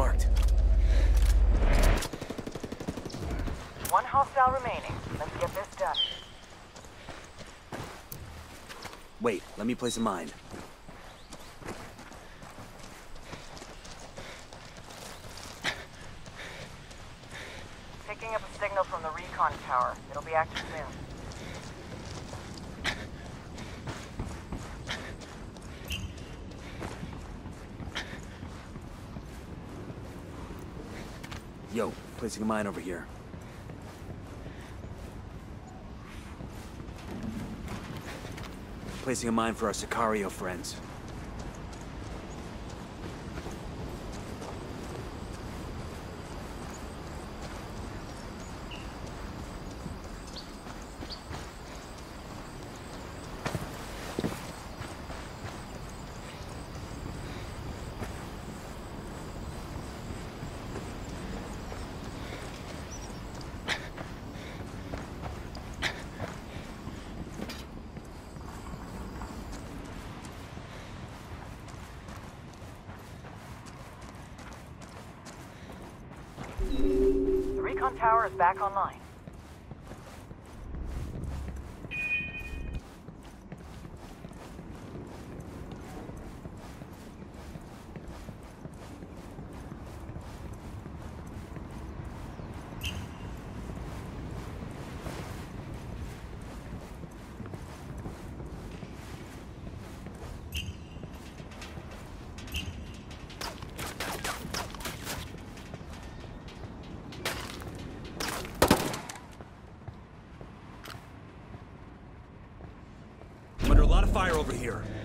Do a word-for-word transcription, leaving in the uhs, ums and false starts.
marked. One hostile remaining. Let's get this done. Wait, let me place a mine. Picking up a signal from the recon tower. It'll be active soon. Yo, placing a mine over here. Placing a mine for our Sicario friends. The recon tower is back online. I'm under a lot of fire over here.